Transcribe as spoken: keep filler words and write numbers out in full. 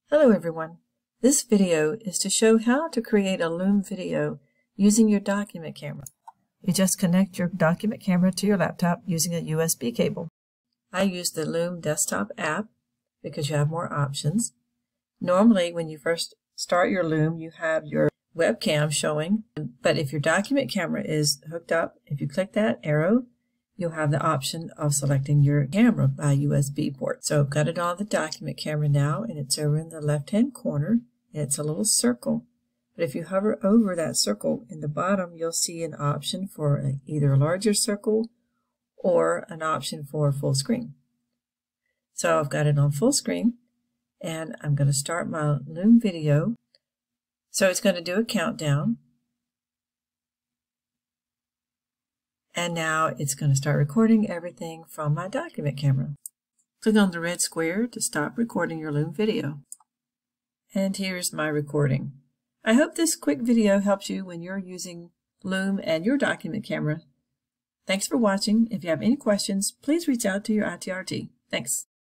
Hello everyone. This video is to show how to create a Loom video using your document camera. You just connect your document camera to your laptop using a U S B cable. I use the Loom desktop app because you have more options. Normally when you first start your Loom you have your webcam showing, but if your document camera is hooked up, if you click that arrow, you'll have the option of selecting your camera by U S B port. So I've got it on the document camera now, and it's over in the left-hand corner, and it's a little circle. But if you hover over that circle, in the bottom you'll see an option for a, either a larger circle or an option for full screen. So I've got it on full screen, and I'm going to start my Loom video. So it's going to do a countdown. And now it's going to start recording everything from my document camera. Click on the red square to stop recording your Loom video. And here's my recording. I hope this quick video helps you when you're using Loom and your document camera. Thanks for watching. If you have any questions, please reach out to your I T R T. Thanks.